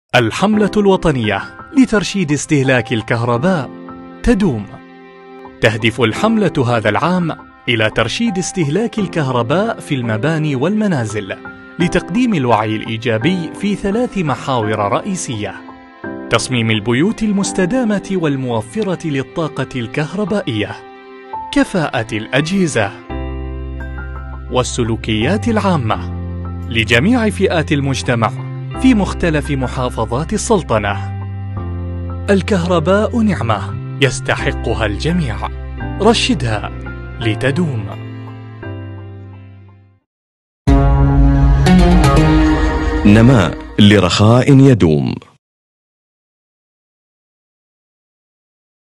الحملة الوطنية لترشيد استهلاك الكهرباء تدوم. تهدف الحملة هذا العام إلى ترشيد استهلاك الكهرباء في المباني والمنازل لتقديم الوعي الإيجابي في 3 محاور رئيسية: تصميم البيوت المستدامة والموفرة للطاقة الكهربائية، كفاءة الأجهزة، والسلوكيات العامة لجميع فئات المجتمع في مختلف محافظات السلطنة. الكهرباء نعمة يستحقها الجميع، رشدها لتدوم. نماء لرخاء يدوم.